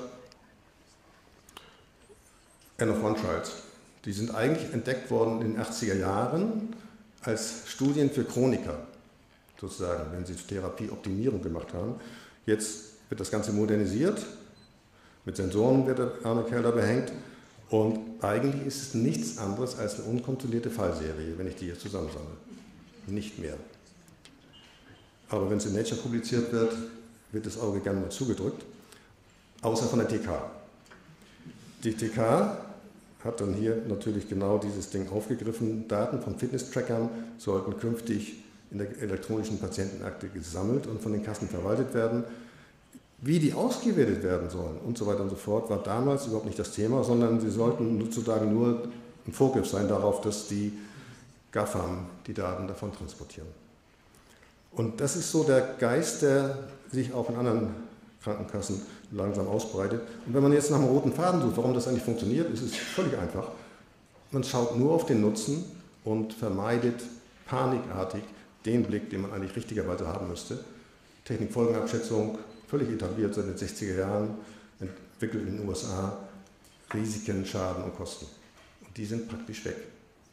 N of One Trials. Die sind eigentlich entdeckt worden in den 80er Jahren als Studien für Chroniker, sozusagen, wenn sie Therapieoptimierung gemacht haben. Jetzt wird das Ganze modernisiert, mit Sensoren wird der arme Kerl da behängt und eigentlich ist es nichts anderes als eine unkontrollierte Fallserie, wenn ich die jetzt zusammensammle. Nicht mehr. Aber wenn es in Nature publiziert wird, wird das Auge gerne mal zugedrückt, außer von der TK. Die TK hat dann hier natürlich genau dieses Ding aufgegriffen. Daten von Fitness-Trackern sollten künftig in der elektronischen Patientenakte gesammelt und von den Kassen verwaltet werden. Wie die ausgewertet werden sollen und so weiter und so fort, war damals überhaupt nicht das Thema, sondern sie sollten sozusagen nur ein Vorgriff sein darauf, dass die GAFAM die Daten davon transportieren. Und das ist so der Geist, der sich auch in anderen Krankenkassen langsam ausbreitet. Und wenn man jetzt nach einem roten Faden sucht, warum das eigentlich funktioniert, ist es völlig einfach. Man schaut nur auf den Nutzen und vermeidet panikartig den Blick, den man eigentlich richtigerweise haben müsste. Technikfolgenabschätzung, völlig etabliert seit den 60er Jahren, entwickelt in den USA, Risiken, Schaden und Kosten. Und die sind praktisch weg.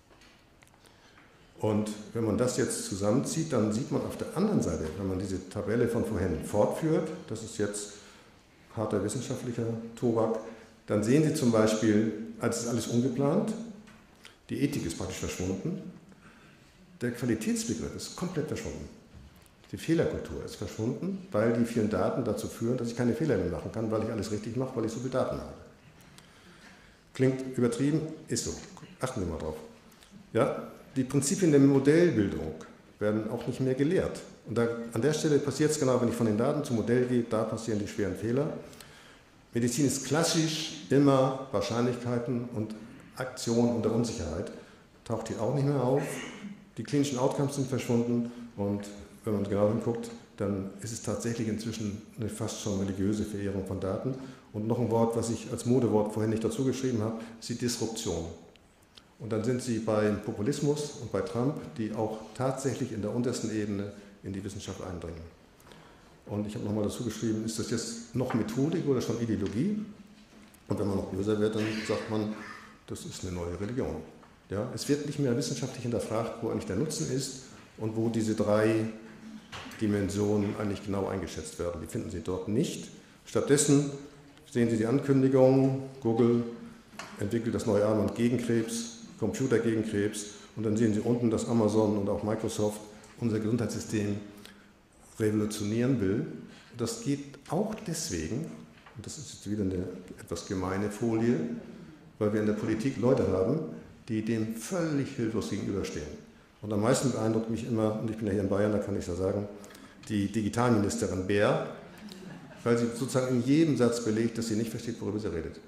Und wenn man das jetzt zusammenzieht, dann sieht man auf der anderen Seite, wenn man diese Tabelle von vorhin fortführt, das ist jetzt harter wissenschaftlicher Tobak, dann sehen Sie zum Beispiel, als ist alles ungeplant, die Ethik ist praktisch verschwunden, der Qualitätsbegriff ist komplett verschwunden. Die Fehlerkultur ist verschwunden, weil die vielen Daten dazu führen, dass ich keine Fehler mehr machen kann, weil ich alles richtig mache, weil ich so viele Daten habe. Klingt übertrieben, ist so. Achten Sie mal drauf. Ja, die Prinzipien der Modellbildung werden auch nicht mehr gelehrt. Und an der Stelle passiert es genau, wenn ich von den Daten zum Modell gehe, da passieren die schweren Fehler. Medizin ist klassisch immer Wahrscheinlichkeiten und Aktionen unter Unsicherheit. Taucht hier auch nicht mehr auf. Die klinischen Outcomes sind verschwunden und wenn man genau hinguckt, dann ist es tatsächlich inzwischen eine fast schon religiöse Verehrung von Daten. Und noch ein Wort, was ich als Modewort vorhin nicht dazu geschrieben habe, ist die Disruption. Und dann sind Sie beim Populismus und bei Trump, die auch tatsächlich in der untersten Ebene in die Wissenschaft eindringen. Und ich habe nochmal dazu geschrieben, ist das jetzt noch Methodik oder schon Ideologie? Und wenn man noch böser wird, dann sagt man, das ist eine neue Religion. Ja, es wird nicht mehr wissenschaftlich hinterfragt, wo eigentlich der Nutzen ist und wo diese 3 Dimensionen eigentlich genau eingeschätzt werden. Die finden Sie dort nicht. Stattdessen sehen Sie die Ankündigung, Google entwickelt das neue Armband gegen Krebs, Computer gegen Krebs und dann sehen Sie unten, dass Amazon und auch Microsoft unser Gesundheitssystem revolutionieren will. Das geht auch deswegen, und das ist jetzt wieder eine etwas gemeine Folie, weil wir in der Politik Leute haben, die dem völlig hilflos gegenüberstehen. Und am meisten beeindruckt mich immer, und ich bin ja hier in Bayern, da kann ich das sagen, die Digitalministerin Bär, weil sie sozusagen in jedem Satz belegt, dass sie nicht versteht, worüber sie redet.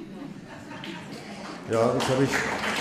Ja, das habe ich.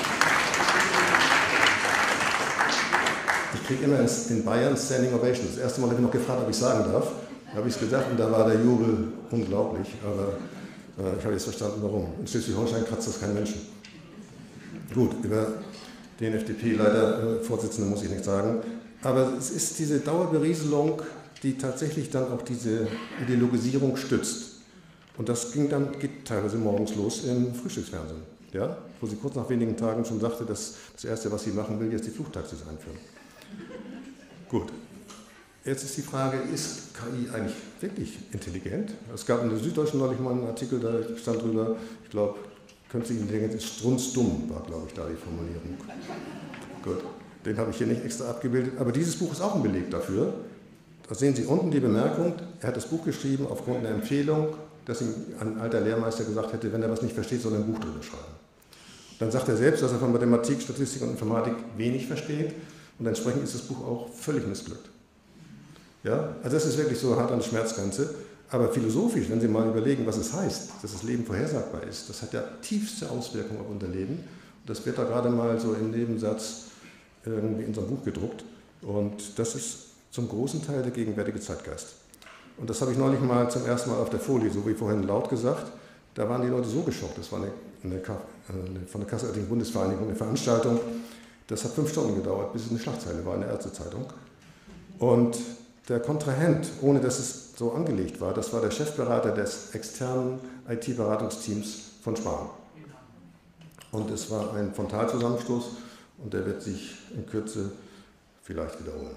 Ich kriege immer in Bayern Standing Ovation. Das erste Mal habe ich noch gefragt, ob ich sagen darf. Da habe ich es gesagt und da war der Jubel unglaublich. Aber ich habe jetzt verstanden, warum. In Schleswig-Holstein kratzt das kein Menschen. Gut, über den FDP-Vorsitzenden muss ich nichts sagen. Aber es ist diese Dauerberieselung, die tatsächlich dann auch diese Ideologisierung stützt. Und das geht teilweise morgens los im Frühstücksfernsehen. Ja? Wo sie kurz nach wenigen Tagen schon sagte, dass das Erste, was sie machen will, jetzt die Flugtaxis einführen. Gut, jetzt ist die Frage, ist KI eigentlich wirklich intelligent? Es gab in der Süddeutschen neulich mal einen Artikel, da stand drüber, ich glaube, künstliche Intelligenz ist strunzdumm, war glaube ich da die Formulierung. Gut, den habe ich hier nicht extra abgebildet, aber dieses Buch ist auch ein Beleg dafür. Da sehen Sie unten die Bemerkung, er hat das Buch geschrieben aufgrund einer Empfehlung, dass ihm ein alter Lehrmeister gesagt hätte, wenn er was nicht versteht, soll er ein Buch drüber schreiben. Dann sagt er selbst, dass er von Mathematik, Statistik und Informatik wenig versteht und entsprechend ist das Buch auch völlig missglückt. Ja? Also das ist wirklich so hart an der Schmerzgrenze, aber philosophisch, wenn Sie mal überlegen, was es heißt, dass das Leben vorhersagbar ist, das hat ja tiefste Auswirkungen auf unser Leben. Das wird da gerade mal so im Nebensatz irgendwie in so einem Buch gedruckt und das ist zum großen Teil der gegenwärtige Zeitgeist. Und das habe ich neulich mal zum ersten Mal auf der Folie, so wie vorhin laut gesagt, Da waren die Leute so geschockt, das war von der Kasserärztlichen Bundesvereinigung eine Veranstaltung, das hat 5 Stunden gedauert, bis es eine Schlagzeile war in der Ärztezeitung. Und der Kontrahent, ohne dass es so angelegt war, das war der Chefberater des externen IT-Beratungsteams von Spahn. Und es war ein Frontalzusammenstoß und der wird sich in Kürze vielleicht wiederholen.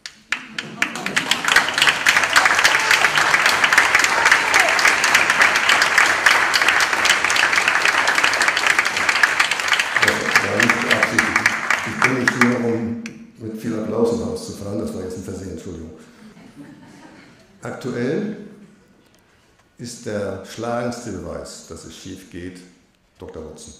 Ich bin nicht hier, um mit viel Applaus nach Hause zu fahren, das war jetzt ein Versehen, Entschuldigung. Aktuell ist der schlagendste Beweis, dass es schief geht, Dr. Watson.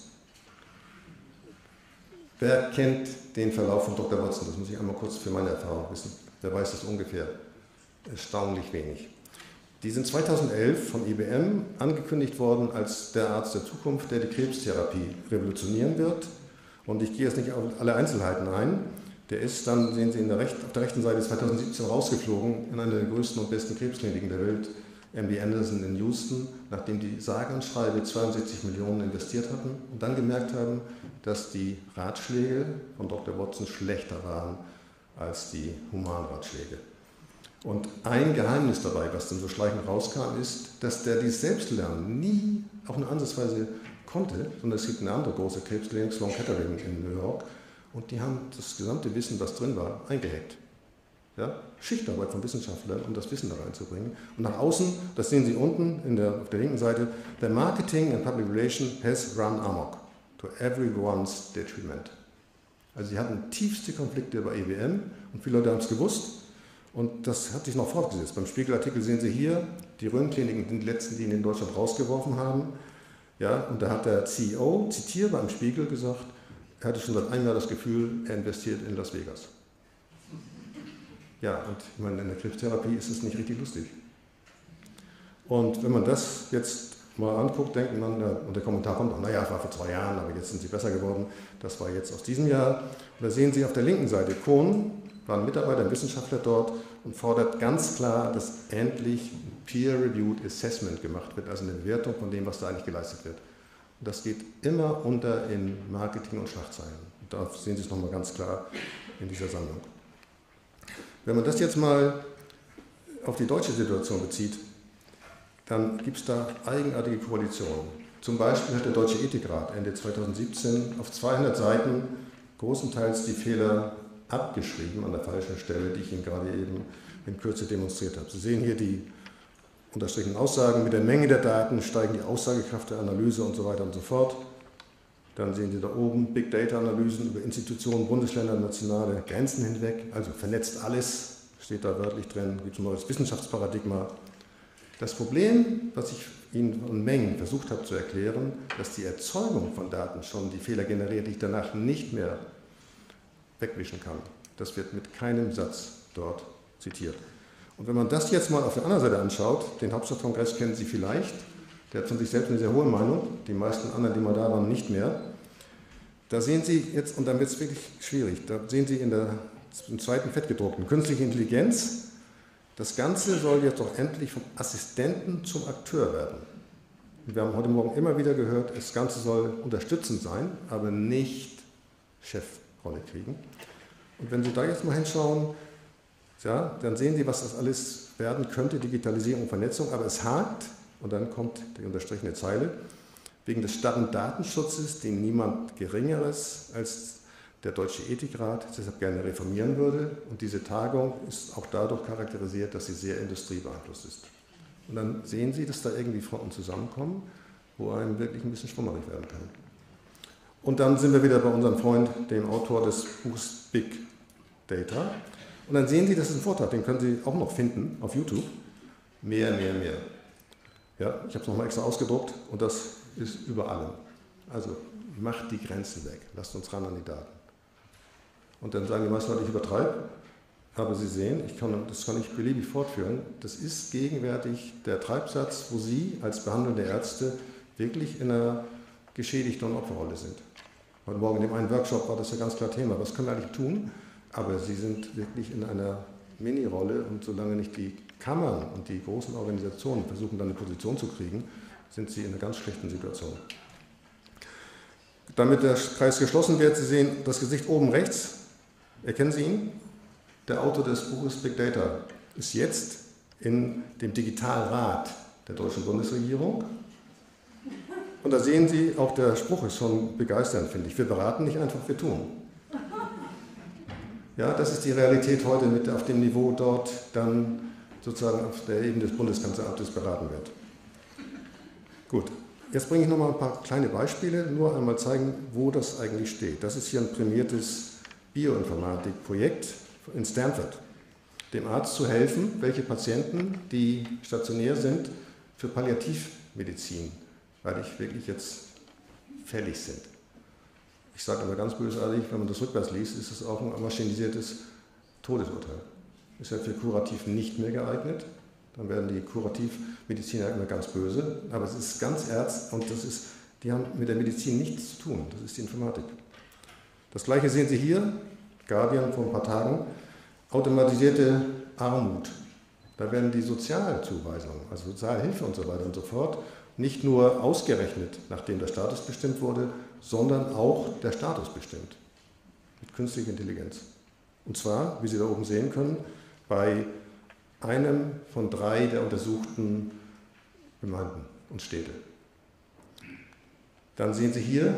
Wer kennt den Verlauf von Dr. Watson? Das muss ich einmal kurz für meine Erfahrung wissen. Wer weiß das ungefähr? Erstaunlich wenig. Die sind 2011 von IBM angekündigt worden als der Arzt der Zukunft, der die Krebstherapie revolutionieren wird. Und ich gehe jetzt nicht auf alle Einzelheiten ein. Der ist dann, sehen Sie auf der rechten Seite, 2017 rausgeflogen in eine der größten und besten Krebskliniken der Welt, MD Anderson in Houston, nachdem die sage und schreibe 62 Millionen investiert hatten und dann gemerkt haben, dass die Ratschläge von Dr. Watson schlechter waren als die Humanratschläge. Und ein Geheimnis dabei, was dann so schleichend rauskam, ist, dass der dieses Selbstlernen nie auch nur ansatzweise konnte, sondern es gibt eine andere große Krebsklinik, Sloan Kettering in New York, und die haben das gesamte Wissen, was drin war, eingehackt. Ja? Schichtarbeit von Wissenschaftlern, um das Wissen da reinzubringen. Und nach außen, das sehen Sie unten auf der linken Seite, the marketing and public relation has run amok to everyone's detriment. Also sie hatten tiefste Konflikte bei IBM und viele Leute haben es gewusst. Und das hat sich noch fortgesetzt. Beim Spiegelartikel sehen Sie hier, die Röhrenkliniken sind die letzten, die ihn in Deutschland rausgeworfen haben. Ja, und da hat der CEO, zitierbar im Spiegel, gesagt, er hatte schon seit einem Jahr das Gefühl, er investiert in Las Vegas. Ja, und ich meine, in der Krebstherapie ist es nicht richtig lustig. Und wenn man das jetzt mal anguckt, denkt man, und der Kommentar kommt, naja, es war vor 2 Jahren, aber jetzt sind sie besser geworden. Das war jetzt aus diesem Jahr. Und da sehen Sie auf der linken Seite, Kohn war ein Mitarbeiter, ein Wissenschaftler dort und fordert ganz klar, dass endlich ein Peer-Reviewed Assessment gemacht wird, also eine Bewertung von dem, was da eigentlich geleistet wird. Und das geht immer unter in Marketing und Schlagzeilen. Und da sehen Sie es nochmal ganz klar in dieser Sammlung. Wenn man das jetzt mal auf die deutsche Situation bezieht, dann gibt es da eigenartige Koalitionen. Zum Beispiel hat der Deutsche Ethikrat Ende 2017 auf 200 Seiten großenteils die Fehler abgeschrieben an der falschen Stelle, die ich Ihnen gerade eben in Kürze demonstriert habe. Sie sehen hier die unterstrichenen Aussagen. Mit der Menge der Daten steigen die Aussagekraft der Analyse und so weiter und so fort. Dann sehen Sie da oben Big Data Analysen über Institutionen, Bundesländer, nationale Grenzen hinweg, also vernetzt alles, steht da wörtlich drin, gibt es ein neues Wissenschaftsparadigma. Das Problem, was ich Ihnen von Mengen versucht habe zu erklären, dass die Erzeugung von Daten schon die Fehler generiert, die ich danach nicht mehr wegwischen kann. Das wird mit keinem Satz dort zitiert. Und wenn man das jetzt mal auf der anderen Seite anschaut, den Hauptstadtkongress kennen Sie vielleicht, der hat von sich selbst eine sehr hohe Meinung, die meisten anderen, die mal da waren, nicht mehr. Da sehen Sie jetzt, und dann wird es wirklich schwierig, da sehen Sie im zweiten fettgedruckten künstliche Intelligenz, das Ganze soll jetzt doch endlich vom Assistenten zum Akteur werden. Und wir haben heute Morgen immer wieder gehört, das Ganze soll unterstützend sein, aber nicht Chefrolle kriegen. Und wenn Sie da jetzt mal hinschauen, ja, dann sehen Sie, was das alles werden könnte, Digitalisierung und Vernetzung, aber es hakt, und dann kommt die unterstrichene Zeile, wegen des starren Datenschutzes, den niemand Geringeres als der Deutsche Ethikrat deshalb gerne reformieren würde. Und diese Tagung ist auch dadurch charakterisiert, dass sie sehr industriebeeinflusst ist. Und dann sehen Sie, dass da irgendwie Fronten zusammenkommen, wo einem wirklich ein bisschen schwummerig werden kann. Und dann sind wir wieder bei unserem Freund, dem Autor des Buchs Big Data. Und dann sehen Sie, das ist ein Vortrag, den können Sie auch noch finden auf YouTube. Mehr, mehr, mehr. Ja, ich habe es nochmal extra ausgedruckt und das ist über allem. Also macht die Grenzen weg, lasst uns ran an die Daten. Und dann sagen die meisten Leute, ich übertreibe, aber Sie sehen, das kann ich beliebig fortführen, das ist gegenwärtig der Treibsatz, wo Sie als behandelnde Ärzte wirklich in einer geschädigten und Opferrolle sind. Heute Morgen in dem einen Workshop war das ja ganz klar Thema, was können wir eigentlich tun? Aber Sie sind wirklich in einer Mini-Rolle und solange nicht die Kammern und die großen Organisationen versuchen, dann eine Position zu kriegen, sind Sie in einer ganz schlechten Situation. Damit der Kreis geschlossen wird, Sie sehen das Gesicht oben rechts. Erkennen Sie ihn? Der Autor des Buches Big Data ist jetzt in dem Digitalrat der deutschen Bundesregierung. Und da sehen Sie, auch der Spruch ist schon begeisternd, finde ich. Wir beraten nicht einfach, wir tun. Ja, das ist die Realität heute auf dem Niveau dort dann sozusagen auf der Ebene des Bundeskanzleramtes beraten wird. Gut, jetzt bringe ich noch mal ein paar kleine Beispiele, nur einmal zeigen, wo das eigentlich steht. Das ist hier ein prämiertes Bioinformatik-Projekt in Stanford, dem Arzt zu helfen, welche Patienten, die stationär sind, für Palliativmedizin, weil ich wirklich jetzt fällig sind. Ich sage aber ganz bösartig, wenn man das rückwärts liest, ist es auch ein maschinisiertes Todesurteil. Ist ja für Kurativ nicht mehr geeignet. Dann werden die Kurativmediziner immer ganz böse. Aber es ist ganz ernst und die haben mit der Medizin nichts zu tun. Das ist die Informatik. Das Gleiche sehen Sie hier, Guardian vor ein paar Tagen, automatisierte Armut. Da werden die Sozialzuweisungen, also Sozialhilfe und so weiter und so fort, nicht nur ausgerechnet, nachdem der Status bestimmt wurde, sondern auch der Status bestimmt. Mit künstlicher Intelligenz. Und zwar, wie Sie da oben sehen können, bei einem von 3 der untersuchten Gemeinden und Städte. Dann sehen Sie hier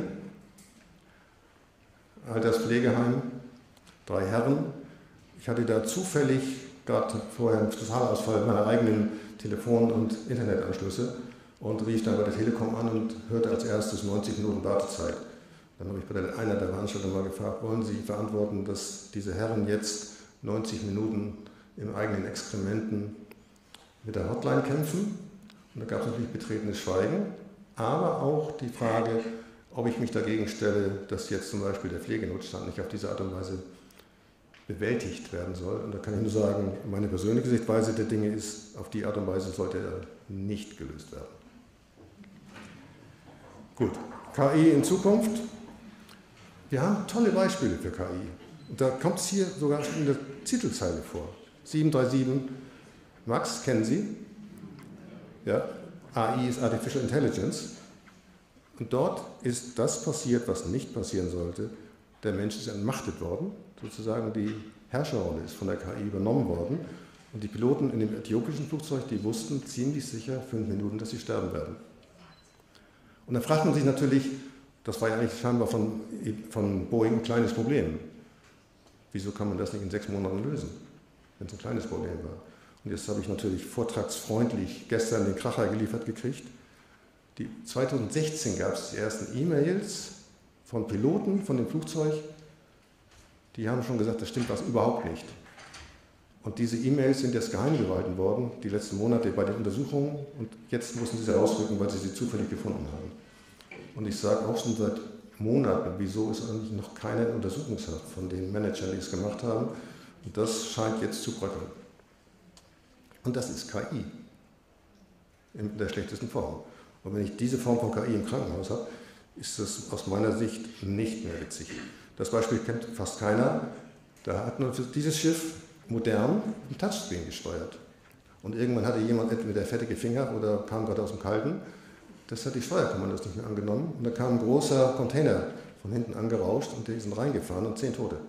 Alterspflegeheim, 3 Herren. Ich hatte da zufällig gerade vorher einen Totalausfall meiner eigenen Telefon- und Internetanschlüsse und rief dann bei der Telekom an und hörte als erstes 90 Minuten Wartezeit. Dann habe ich bei einer der Veranstalter mal gefragt, wollen Sie verantworten, dass diese Herren jetzt 90 Minuten im eigenen Exkrementen mit der Hotline kämpfen? Und da gab es natürlich betretenes Schweigen, aber auch die Frage, ob ich mich dagegen stelle, dass jetzt zum Beispiel der Pflegenotstand nicht auf diese Art und Weise bewältigt werden soll. Und da kann ich nur sagen, meine persönliche Sichtweise der Dinge ist, auf die Art und Weise sollte er nicht gelöst werden. Gut, KI in Zukunft. Wir haben tolle Beispiele für KI. Und da kommt es hier sogar in der Titelzeile vor. 737 MAX, kennen Sie? Ja, AI ist Artificial Intelligence. Und dort ist das passiert, was nicht passieren sollte. Der Mensch ist entmachtet worden, sozusagen die Herrscherrolle ist von der KI übernommen worden. Und die Piloten in dem äthiopischen Flugzeug, die wussten ziemlich sicher 5 Minuten, dass sie sterben werden. Und dann fragt man sich natürlich, das war ja eigentlich scheinbar von Boeing ein kleines Problem. Wieso kann man das nicht in 6 Monaten lösen, wenn es ein kleines Problem war? Und jetzt habe ich natürlich vortragsfreundlich gestern den Kracher geliefert gekriegt. 2016 gab es die ersten E-Mails von Piloten von dem Flugzeug, die haben schon gesagt, das stimmt was überhaupt nicht. Und diese E-Mails sind jetzt geheim gehalten worden, die letzten Monate bei den Untersuchungen, und jetzt mussten sie herausrücken, weil sie sie zufällig gefunden haben. Und ich sage auch schon seit Monaten, wieso ist eigentlich noch keiner in Untersuchungshaft von den Managern, die es gemacht haben. Und das scheint jetzt zu bröckeln. Und das ist KI in der schlechtesten Form. Und wenn ich diese Form von KI im Krankenhaus habe, ist das aus meiner Sicht nicht mehr witzig. Das Beispiel kennt fast keiner. Da hat nur für dieses Schiff modern ein Touchscreen gesteuert. Und irgendwann hatte jemand entweder fettige Finger oder kam gerade aus dem Kalten. Das hat die Steuerkommandos nicht mehr angenommen. Und da kam ein großer Container von hinten angerauscht und die sind reingefahren und 10 Tote.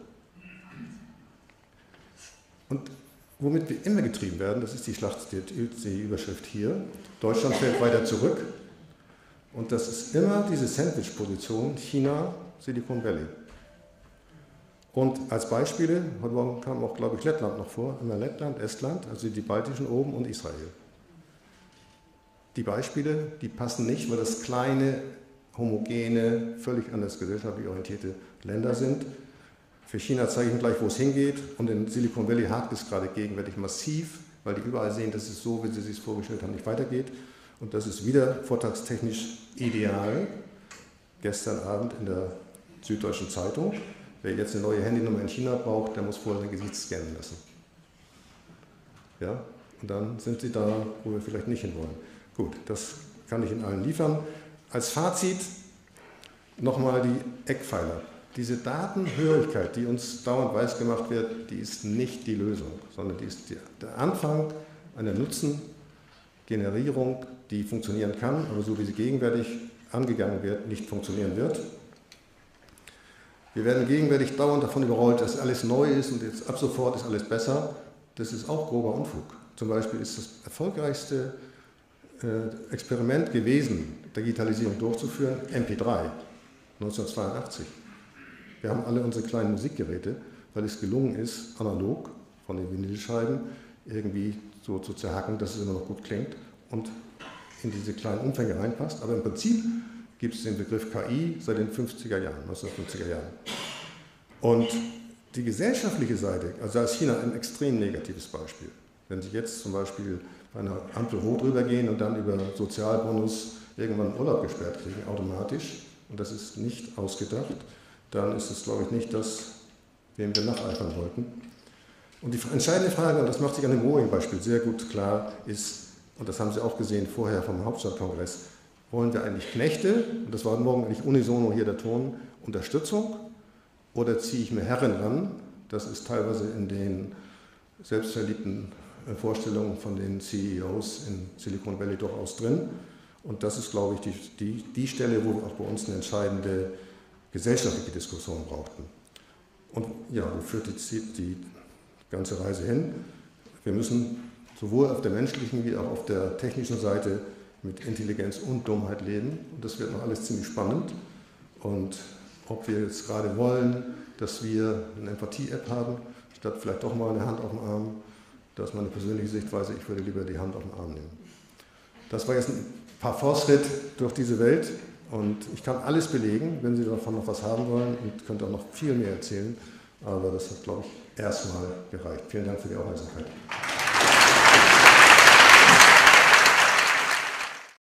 Und womit wir immer getrieben werden, das ist die Überschrift hier, Deutschland fällt weiter zurück. Und das ist immer diese Sandwich-Position China, Silicon Valley. Und als Beispiele, heute Morgen kam auch, glaube ich, Lettland noch vor, immer Lettland, Estland, also die Baltischen oben und Israel. Die Beispiele, die passen nicht, weil das kleine, homogene, völlig anders gesellschaftlich orientierte Länder sind. Für China zeige ich Ihnen gleich, wo es hingeht. Und in Silicon Valley hakt es gerade gegenwärtig massiv, weil die überall sehen, dass es so, wie sie es sich vorgestellt haben, nicht weitergeht. Und das ist wieder vortragstechnisch ideal. Gestern Abend in der Süddeutschen Zeitung. Wer jetzt eine neue Handynummer in China braucht, der muss vorher sein Gesicht scannen lassen. Ja? Und dann sind Sie da, wo wir vielleicht nicht hinwollen. Gut, das kann ich Ihnen allen liefern. Als Fazit nochmal die Eckpfeiler. Diese Datenhörigkeit, die uns dauernd weiß gemacht wird, die ist nicht die Lösung, sondern die ist der Anfang einer Nutzengenerierung die funktionieren kann, aber so wie sie gegenwärtig angegangen wird, nicht funktionieren wird. Wir werden gegenwärtig dauernd davon überrollt, dass alles neu ist und jetzt ab sofort ist alles besser. Das ist auch grober Unfug. Zum Beispiel ist das erfolgreichste Experiment gewesen, Digitalisierung durchzuführen, MP3, 1982. Wir haben alle unsere kleinen Musikgeräte, weil es gelungen ist, analog von den Vinylscheiben irgendwie so zu zerhacken, dass es immer noch gut klingt und in diese kleinen Umfänge reinpasst. Aber im Prinzip gibt es den Begriff KI seit den 50er Jahren, 1950er Jahren. Und die gesellschaftliche Seite, also da ist China ein extrem negatives Beispiel. Wenn Sie jetzt zum Beispiel bei einer Ampel rot rübergehen und dann über Sozialbonus irgendwann einen Urlaub gesperrt kriegen, automatisch, und das ist nicht ausgedacht, dann ist es, glaube ich, nicht das, wem wir nacheifern wollten. Und die entscheidende Frage, und das macht sich an dem Boeing-Beispiel sehr gut klar, ist, und das haben Sie auch gesehen vorher vom Hauptstadtkongress, wollen wir eigentlich Knechte, und das war heute Morgen eigentlich unisono hier der Ton, Unterstützung, oder ziehe ich mir Herren ran? Das ist teilweise in den selbstverliebten Vorstellungen von den CEOs in Silicon Valley durchaus drin. Und das ist, glaube ich, die Stelle, wo wir auch bei uns eine entscheidende gesellschaftliche Diskussion brauchten. Und ja, wo führt die ganze Reise hin? Wir müssen sowohl auf der menschlichen wie auch auf der technischen Seite mit Intelligenz und Dummheit leben. Und das wird noch alles ziemlich spannend. Und ob wir jetzt gerade wollen, dass wir eine Empathie-App haben, statt vielleicht doch mal eine Hand auf dem Arm, das ist meine persönliche Sichtweise, ich würde lieber die Hand auf den Arm nehmen. Das war jetzt ein Parforce-Ritt durch diese Welt und ich kann alles belegen, wenn Sie davon noch was haben wollen und könnte auch noch viel mehr erzählen, aber das hat, glaube ich, erstmal gereicht. Vielen Dank für die Aufmerksamkeit.